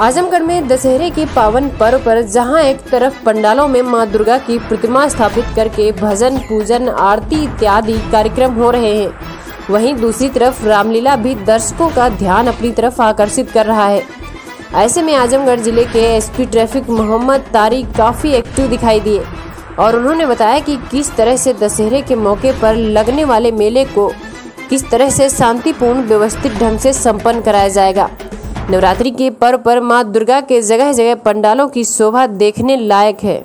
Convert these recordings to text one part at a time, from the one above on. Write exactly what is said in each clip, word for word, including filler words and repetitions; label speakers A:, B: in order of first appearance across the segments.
A: आजमगढ़ में दशहरे के पावन पर्व पर जहां एक तरफ पंडालों में मां दुर्गा की प्रतिमा स्थापित करके भजन, पूजन, आरती इत्यादि कार्यक्रम हो रहे हैं, वहीं दूसरी तरफ रामलीला भी दर्शकों का ध्यान अपनी तरफ आकर्षित कर रहा है। ऐसे में आजमगढ़ जिले के एसपी ट्रैफिक मोहम्मद तारिक काफी एक्टिव दिखाई दिए और उन्होंने बताया कि किस तरह से दशहरे के मौके पर लगने वाले मेले को किस तरह से शांतिपूर्ण व्यवस्थित ढंग से संपन्न कराया जाएगा। नवरात्रि के पर्व पर मां दुर्गा के जगह जगह पंडालों की शोभा देखने लायक है।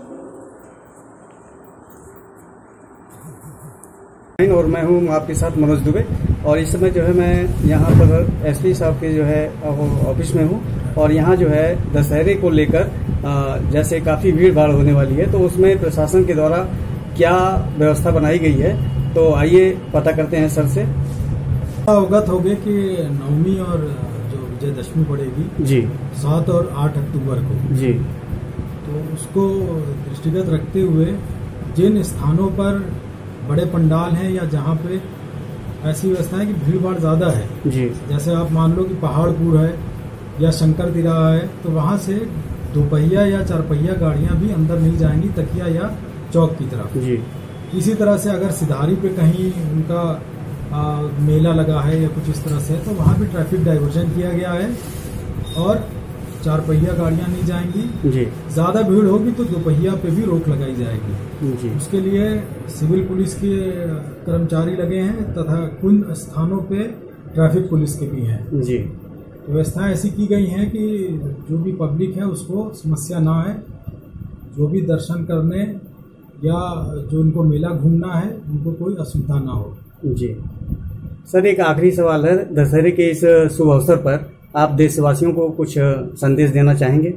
B: और मैं हूं आपके साथ मनोज दुबे और इस समय जो है मैं यहाँ पर एसपी साहब के जो है ऑफिस में हूँ और यहाँ जो है दशहरे को लेकर जैसे काफ़ी भीड़ भाड़ होने वाली है, तो उसमें प्रशासन के द्वारा क्या व्यवस्था बनाई गई है, तो आइए पता करते हैं सर से।
C: अवगत हो गए कि नवमी और जो विजयदशमी पड़ेगी जी सात और आठ अक्टूबर को जी, तो उसको दृष्टिगत रखते हुए जिन स्थानों पर बड़े पंडाल हैं या जहाँ पे ऐसी व्यवस्था है कि भीड़ भाड़ ज्यादा है जी, जैसे आप मान लो कि पहाड़पुर है या शंकर तिराहा है, तो वहाँ से दोपहिया या चार पहिया गाड़ियाँ भी अंदर नहीं जाएंगी तकिया या चौक की तरफ जी। इसी तरह से अगर सिधारी पे कहीं उनका आ, मेला लगा है या कुछ इस तरह से, तो वहाँ भी ट्रैफिक डाइवर्जन किया गया है और चार पहिया गाड़ियाँ नहीं जाएंगी जी। ज्यादा भीड़ होगी तो दोपहिया पे भी रोक लगाई जाएगी जी। उसके लिए सिविल पुलिस के कर्मचारी लगे हैं तथा कुछ स्थानों पे ट्रैफिक पुलिस के भी हैं जी। व्यवस्थाएं ऐसी की गई हैं कि जो भी पब्लिक है उसको समस्या ना है, जो भी दर्शन करने या जो उनको मेला घूमना है उनको कोई असुविधा ना हो
B: जी। सर एक आखिरी सवाल है, दशहरे के इस शुभ अवसर पर आप देशवासियों को कुछ संदेश देना चाहेंगे?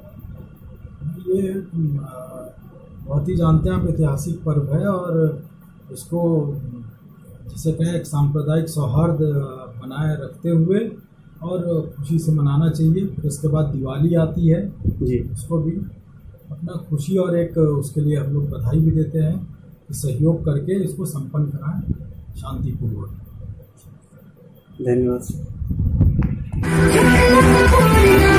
C: ये बहुत ही जानते हैं आप ऐतिहासिक पर्व है और इसको जिसे कहें एक सांप्रदायिक सौहार्द बनाए रखते हुए और खुशी से मनाना चाहिए। फिर इसके बाद दिवाली आती है जी, उसको भी अपना खुशी और एक उसके लिए हम लोग बधाई भी देते हैं कि सहयोग करके इसको संपन्न कराएं शांतिपूर्वक।
B: धन्यवाद।